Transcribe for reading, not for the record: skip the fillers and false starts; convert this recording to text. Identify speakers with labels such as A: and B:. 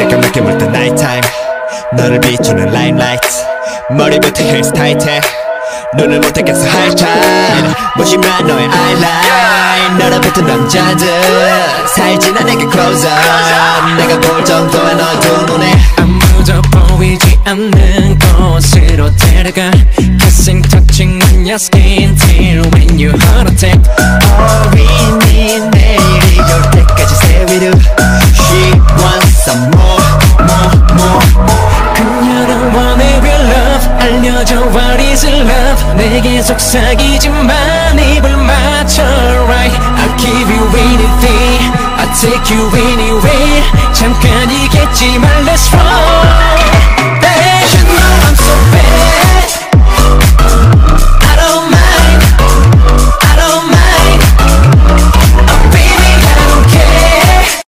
A: 새까맣게 물든 nighttime 너를 비추는 limelight 머리부터 헤어스타일에 눈을 못 떼겠어 high time 무심한 너의 eyeline 너를 뱉은 남자들 살지나 내게 close up 내가 볼 정도의 너두 눈에
B: 아무도 보이지 않는 곳으로 데려가 Kissing, touching on your skin till when you heart attack
A: 어린이 내일이 올 때까지 stay with you She wants some more, more, more
B: 그녀는 원해 real love 알려줘 what is love 내게 속삭이지만 입을 맞춰 right I'll give you anything I'll take you anywhere 잠깐이겠지만 let's roll Babe You know I'm so bad